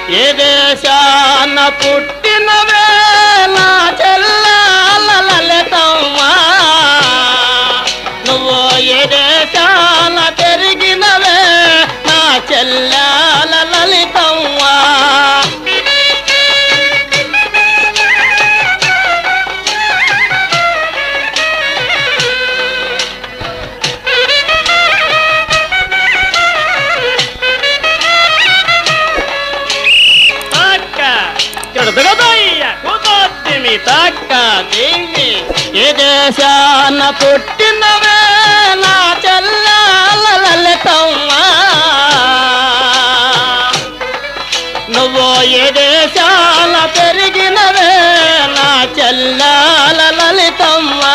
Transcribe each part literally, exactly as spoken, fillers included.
ఏ దేశాన పుట్టినవే నా చెల్లాల లలితమ్మా, నువ్వు ఏ దేశాన పెరిగినవే నా చెల్లాల లలితమ్మా. ఏ దేశాన పుట్టినవే నా చెల్లాల లలితమ్మా, నువ్వు ఏ దేశాన పెరిగినవే నా చెల్లాల లలితమ్మా.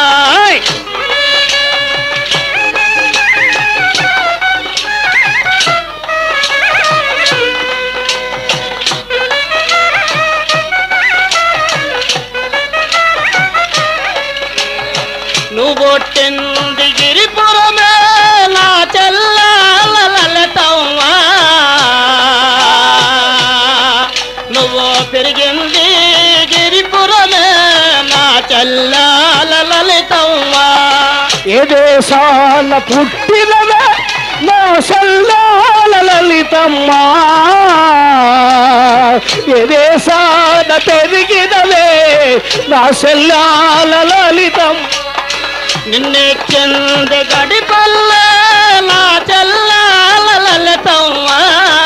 నువ్వు పుట్టింది గిరిపురమే నా చెల్లాల లలితమ్మా, నువ్వు పెరిగింది గిరిపురమే నా చెల్లాల లలితమ్మా. ఏ దేశాన పుట్టినవే నా చెల్లాల లలితమ్మా, ఏ దేశాన పెరిగినవే నా చెల్లాల లలితమ్మా. నిన్నెక్కింది గడిపల్లె నా చెల్లాల లలితమ్మా,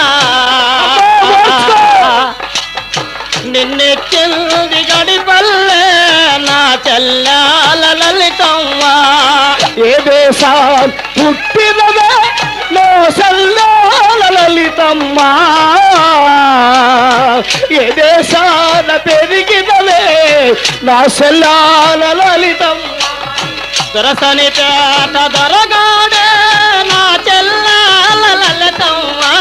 నిన్నెక్కింది గడిపల్లె నా చెల్లాల లలితమ్మా. ఏ దేశాన పుట్టినవే నా చెల్లాల లలితమ్మా, ఏ దేశాన పెరిగినవే నా చెల్లాల లలితమ్మా. దొరసని పేట దొరగాడే నా చెల్లాల లలితమ్మా,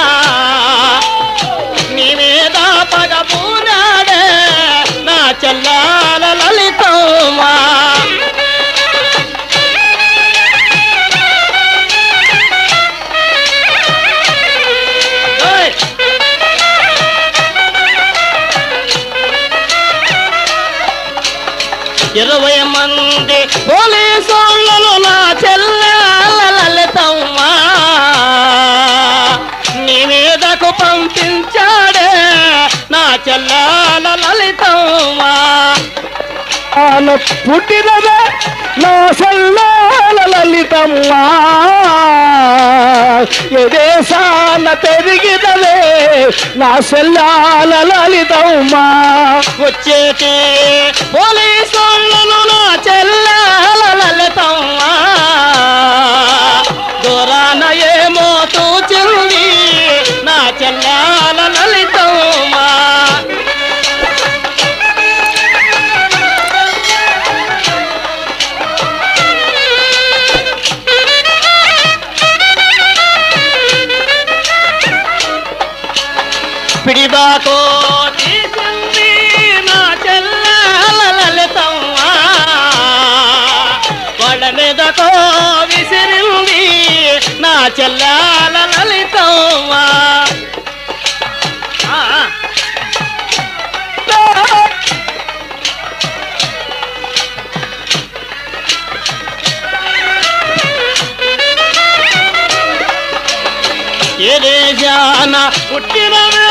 నీ మీద పగ పూనాడే నా చెల్లాల లలితమ్మా. ఇరవై మంది పోలీసులను నా చెల్లాల లలితమ్మా, నీ మీదకు పంపించాడే నా చెల్లాల లలితమ్మా. పుట్టినవే నా చెల్లాల లలితమ్మా, ఏ దేశాన పెరిగినవే నా చెల్లాల లలితమ్మా. వచ్చేటి పోలీసులను నా చెల్లాల లలితమ్మా, దూరాన ఏమో తూచింది నా చెల్లాల లలితమ్మా. పిడిబాకో తీసింది నా చెల్లాల లలితమ్మా, వాళ్ళ మీదకో విసిరింది నా చెల్లాల లలితమ్మా. ఏ దేశాన పుట్టినవే